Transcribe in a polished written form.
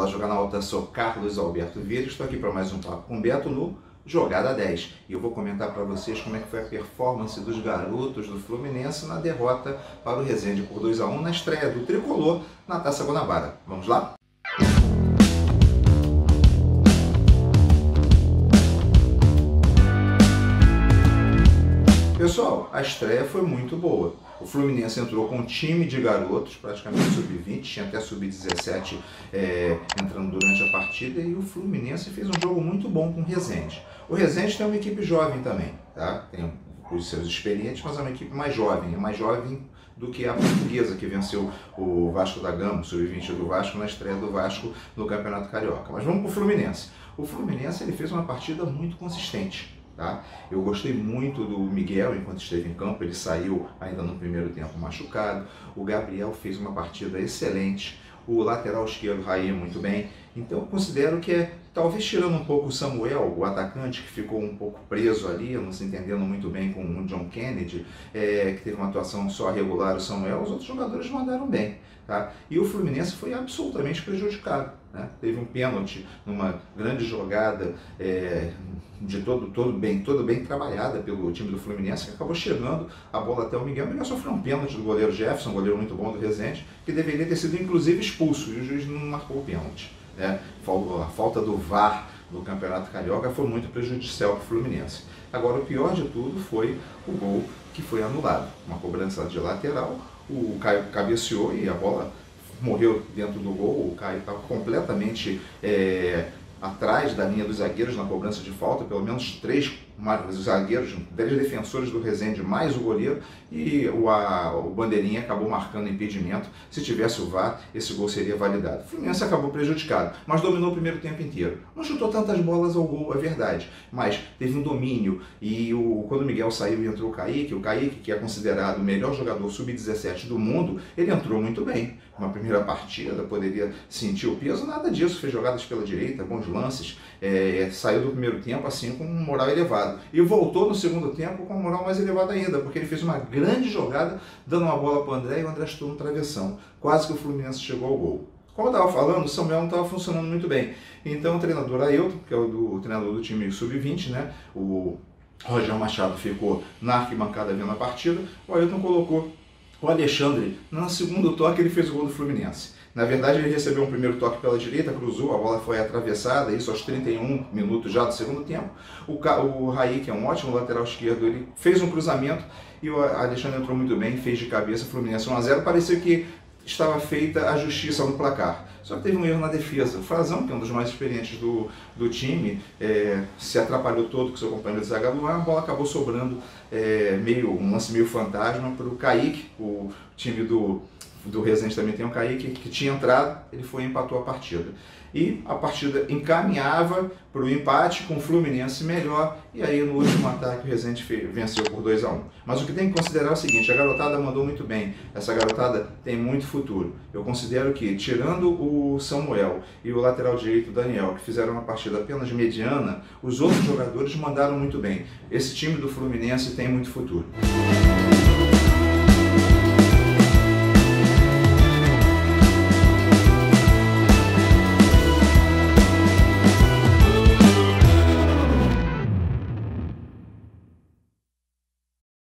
Olá, jornalista, sou Carlos Alberto Vieira, estou aqui para mais um Papo com Beto no Jogada 10. E eu vou comentar para vocês como é que foi a performance dos garotos do Fluminense na derrota para o Resende por 2-1 na estreia do Tricolor na Taça Guanabara. Vamos lá? Pessoal, a estreia foi muito boa. O Fluminense entrou com um time de garotos, praticamente sub-20, tinha até sub-17 entrando durante a partida, e o Fluminense fez um jogo muito bom com o Resende. O Resende tem uma equipe jovem também, tá? Tem os seus experientes, mas é uma equipe mais jovem do que a Portuguesa, que venceu o Vasco da Gama, o sub-20 do Vasco, na estreia do Vasco no Campeonato Carioca. Mas vamos para o Fluminense. O Fluminense ele fez uma partida muito consistente. Tá? Eu gostei muito do Miguel enquanto esteve em campo, ele saiu ainda no primeiro tempo machucado. O Gabriel fez uma partida excelente, o lateral esquerdo Raí muito bem. Então eu considero que talvez tirando um pouco o Samuel, o atacante, que ficou um pouco preso ali, não se entendendo muito bem com o John Kennedy, que teve uma atuação só regular, o Samuel, os outros jogadores mandaram bem. Tá? E o Fluminense foi absolutamente prejudicado. Né? Teve um pênalti numa grande jogada de todo bem trabalhada pelo time do Fluminense, que acabou chegando a bola até o Miguel. O Miguel sofreu um pênalti do goleiro Jefferson, um goleiro muito bom do Resende, que deveria ter sido inclusive expulso, e o juiz não marcou o pênalti. Né? A falta do VAR no Campeonato Carioca foi muito prejudicial para o Fluminense. Agora, o pior de tudo foi o gol que foi anulado. Uma cobrança de lateral, o Caio cabeceou e a bola morreu dentro do gol. O Caio estava completamente atrás da linha dos zagueiros na cobrança de falta, pelo menos três zagueiros, 10 defensores do Resende, mais o goleiro, e o bandeirinha acabou marcando impedimento. Se tivesse o VAR, esse gol seria validado. O Fluminense acabou prejudicado, mas dominou o primeiro tempo inteiro. Não chutou tantas bolas ao gol, é verdade, mas teve um domínio, e quando o Miguel saiu e entrou o Kaique, que é considerado o melhor jogador sub-17 do mundo, ele entrou muito bem. Uma primeira partida, poderia sentir o peso, nada disso, fez jogadas pela direita, bons lances, saiu do primeiro tempo assim com moral elevado. E voltou no segundo tempo com moral mais elevada ainda, porque ele fez uma grande jogada, dando uma bola para o André, e o André chutou no travessão. Quase que o Fluminense chegou ao gol. Como eu estava falando, o Samuel não estava funcionando muito bem. Então o treinador Ailton, que é o treinador do time sub-20, né, o Rogério Machado ficou na arquibancada vendo a partida, o Ailton colocou o Alexandre. No segundo toque ele fez o gol do Fluminense. Na verdade, ele recebeu um primeiro toque pela direita, cruzou, a bola foi atravessada, isso aos 31 minutos já do segundo tempo. O Raí, que é um ótimo lateral esquerdo, ele fez um cruzamento e o Alexandre entrou muito bem, fez de cabeça, Fluminense 1-0. Parecia que estava feita a justiça no placar. Só que teve um erro na defesa. O Frazão, que é um dos mais experientes do time, se atrapalhou todo com seu companheiro de zaga Luan, a bola acabou sobrando um lance meio fantasma para o Kaique. O time do Resende também tem um Kaique que tinha entrado, ele foi e empatou a partida. E a partida encaminhava para o empate com o Fluminense melhor, e aí no último ataque o Resende venceu por 2-1. Mas o que tem que considerar é o seguinte: a garotada mandou muito bem, essa garotada tem muito futuro. Eu considero que, tirando o Samuel e o lateral direito Daniel, que fizeram uma partida apenas mediana, os outros jogadores mandaram muito bem. Esse time do Fluminense tem muito futuro.